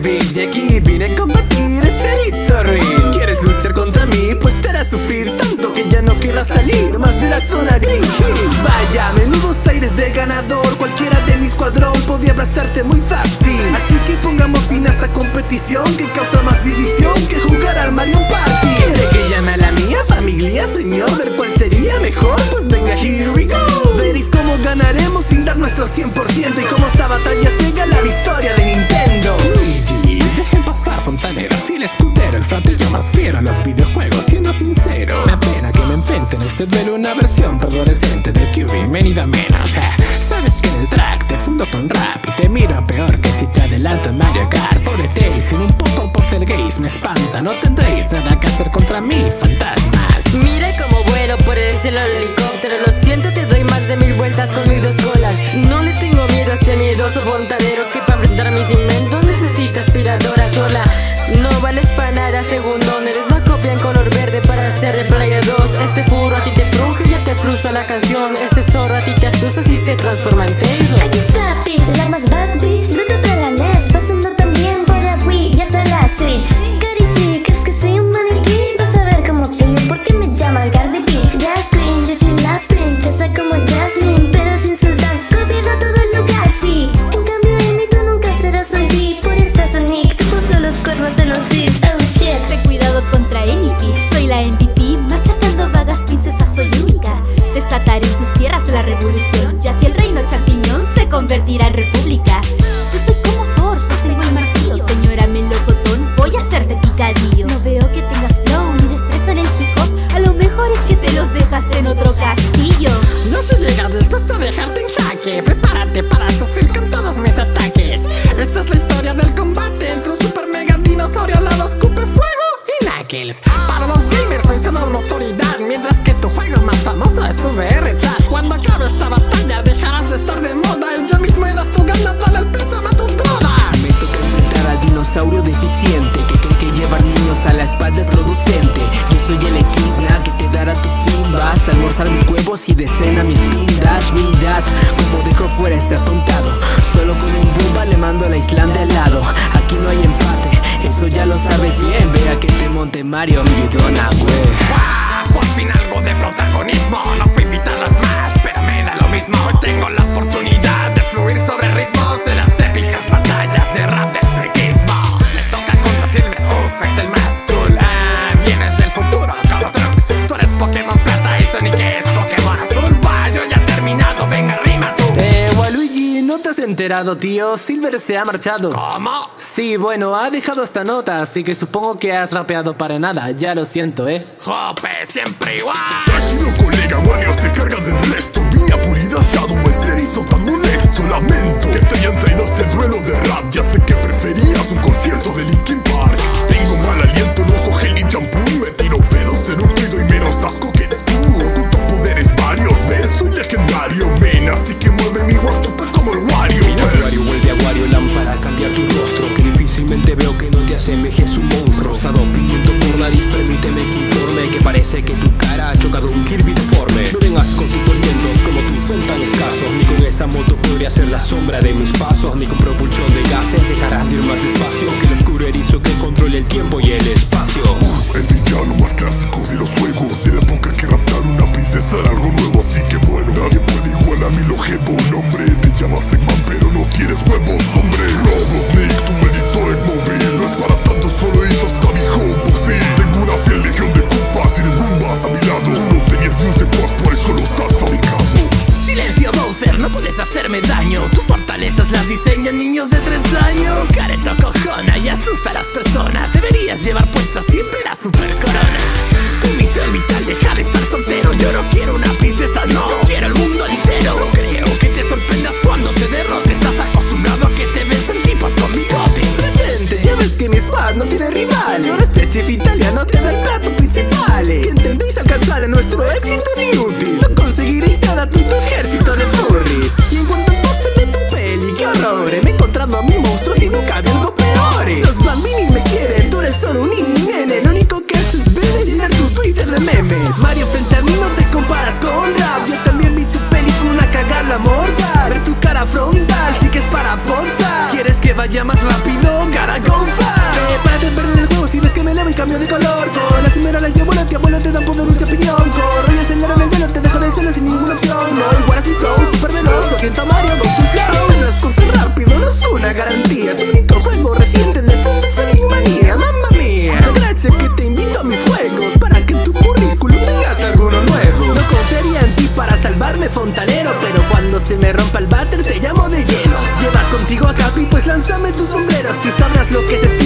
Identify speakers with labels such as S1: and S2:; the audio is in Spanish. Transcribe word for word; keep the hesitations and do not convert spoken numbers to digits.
S1: beat y aquí vine a combatir este hit horrible. ¿Quieres luchar contra mí? Pues te harás sufrir tanto que ya no querrás salir más de la zona Green Hill. Vaya, menudos aires de ganador, cualquiera de mi escuadrón podía aplastarte muy fácil. Así que pongamos fin a esta competición que causa más división que jugar al Mario Party. ¿Quiere que llame a la mía familia, señor? ¿Ver cuál sería mejor? Pues venga, here we go. Veréis cómo ganaremos sin dar nuestro cien por ciento y cómo esta batalla llega la victoria de Nintendo.
S2: Luigi, dejen pasar, fontanero, fiel escudero, el fratillo más fiero en los videojuegos, siendo sincero. Me apena que me enfrenten este duelo, una versión adolescente de Kirby, venida menos. Sabes que en el track te fundo con rap y te miro peor que si te adelanto en Mario Kart. Pobre Tails, sin un poco poltergeist me espanta, no tendréis nada que hacer contra mí, fantasmas.
S3: Mira cómo vuelo por el cielo del helicóptero, lo siento, te doy más de mil vueltas con mis dos colas. No le tengo miedo a este miedoso fontanero que para enfrentar mis inventos necesita aspiradora sola. No vales para nada, segundo, eres la copia en color verde para hacer de Playa dos. Este furro a ti te frunge y ya te frustra la canción. Este zorro a ti te asusta si se transforma en Tails.
S4: Aquí está Peach, la más bad bitch de toda la N E S, pasando también para Wii y hasta la Switch. Cari, si crees que soy un maniquí, vas a ver cómo brillo porque me llaman Cardi Beach. Just Queen, yo soy la princesa como Jasmine, pero sin sultán gobierno todo el lugar, sí. En cambio Amy, tú nunca serás un D, por esa Sonic te puso los cuernos en los cis. Oh shit.
S5: Ten cuidado contra Amy Peach, soy la M V P, machacando vagas princesas soy única. Desataré en tus tierras la revolución, ya si el reino champiñón se convertirá en república. Yo soy como Thor, sostengo el martillo, señora melocotón, voy a hacerte picadillo.
S4: No veo que tengas flow ni destreza en el hip hop, a lo mejor es que te los dejas en otro castillo.
S2: Yo soy llega dispuesto a dejarte en jaque, prepárate para sufrir con todos mis ataques. Esta es la historia del combate entre un super mega dinosaurio al lado escupe fuego y Knuckles. Para los gamers soy toda una autoridad, mientras que tu juego más famoso es V R Chat. Cuando acabe esta batalla dejarás de estar de moda y yo mismo irás tu gana, dale el pésame a tus brodas.
S6: Me toca enfrentar al dinosaurio deficiente que cree que llevar niños a la espalda es producente. Yo soy el equidna que te dará tu fin. Vas a almorzar mis huevos y de cena mis pindas. Mirad como dejo fuera este atontado, solo con un bomba le mando a la Islandia al lado. Aquí no hay empate, eso ya lo sabes bien. Vea que te monte Mario y Dona, güey.
S2: Por fin algo de protagonismo, no fui invitado a Smash, pero me da lo mismo. Hoy tengo la oportunidad de fluir sobre ritmos de las épicas batallas de rap del friquismo. Me toca contra Silver, uff, es el más cool. Ah, vienes del futuro como Trunks, tú eres Pokémon Plata y Sonic es Pokémon Azul. Va, yo ya he terminado, venga, rima tú.
S1: Eh, Waluigi, ¿no te has enterado, tío? Silver se ha marchado.
S2: ¿Cómo?
S1: Sí, bueno, ha dejado esta nota, así que supongo que has rapeado para nada. Ya lo siento, ¿eh?
S2: Jope, siempre igual.
S7: Tranquilo, colega, Mario se carga del resto. Niña pulida, Shadow es erizo tan molesto. Lamento que te hayan traído este duelo de rap. Ya sé que preferías un concierto de Linkin Park. Tengo mal aliento, no uso gel ni champú. Me tiro pedos en un ruido y menos asco que tú. Oculto poderes varios, ves, soy legendario, men. Así que mueve mi guatuta como el Wario.
S6: Mira, Wario, vuelve a Wario Land para cambiar tu rostro, que difícilmente veo que no te asemejes un monstruo. Rosado, pimiento por nariz, permíteme que informe que parece que tu cara ha chocado un Kirby deforme. No vengas con tus tormentos como tú son tan escasos, ni con esa moto podría ser la sombra de mis pasos, ni con propulsión de gases dejarás de ir más despacio que el oscuro erizo que controle el tiempo y el espacio.
S7: El villano más clásico de los juegos, de la época que raptar una princesa era algo nuevo, así que bueno, nadie puede igualar a mi longevo nombre. Te llamas Eggman pero no quieres huevos, hombre. Robotnik, tu maldito Eggmobile no es para tanto, solo hizo hasta mi hopo, sí. Tengo una fiel legión de compas y de rumbas a mi lado. Tú no tenías ni un secuaz, por eso los has fabricado.
S1: Silencio, Bowser, no puedes hacerme daño. Tus fortalezas las diseñan niños de tres años. Careto cojona y asusta a las personas. Deberías llevar puesta siempre la super corona. Tu misión vital, deja de estar soltero. Yo no quiero una princesa, no, yo quiero el mundo entero. No creo que te sorprendas cuando te derrote. Estás acostumbrado a que te besen tipos con bigote. Presente, ya ves que mi squad no tiene rival. Y ahora este chef italiano te da el plato principal. Que intentéis alcanzar a nuestro éxito es inútil. No conseguiréis nada tú y tu ejército de furries. Y en cuanto al póster de tu peli, qué horror, me he encontrado a mi monstruo y nunca había algo peor. Los bambini me quieren, tú eres solo un niño nene. Lo único que haces ver es llenar tu Twitter de memes. Mario, frente a mí no te comparas con rap. Yo también vi tu peli, fue una cagada mortal. Ver tu cara frontal sí que es para apuntar. ¿Quieres que vaya más rápido? so gotta go fast. Prepárate a perder el juego si ves que me elevo y cambio de color. Con la esmeralda y volante, abuelo te dan poder, mucha opinión. Corro y acelero en el hielo, te dejo en el suelo sin ninguna opción. No igual así flow, super veloz, lo siento Mario, go to slow. Hacer las cosas rápido no es una garantía. Tu único juego reciente de Sonic Mania, mamma mía. Gracias que te invito a mis juegos para que en tu currículum tengas alguno nuevo. No confiaría en ti para salvarme, fontanero, pero cuando se me rompa el váter te llamo de lleno. Llevas contigo a Capi, pues lánzame tu sombrero, si sabrás lo que se